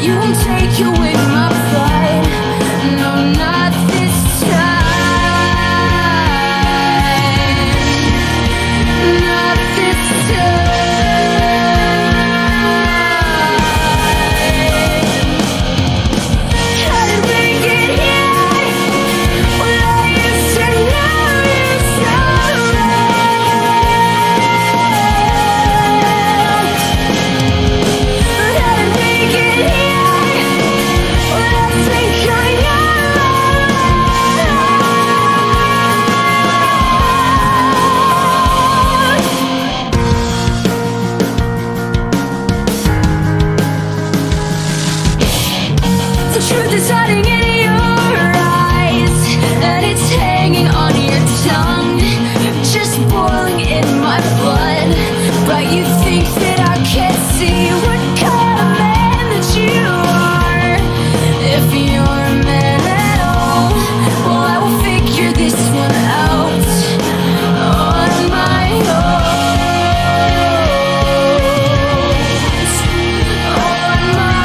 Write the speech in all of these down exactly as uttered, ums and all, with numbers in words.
You won't take away my pride. No, not this time. Not this time. Couldn't make it here. Well, I used to know you so the truth is hiding in your eyes, and it's hanging on your tongue, just boiling in my blood. But you think that I can't see what kind of man that you are. If you're a man at all, well, I will figure this one out on my own. On my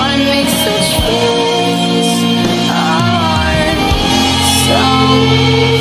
so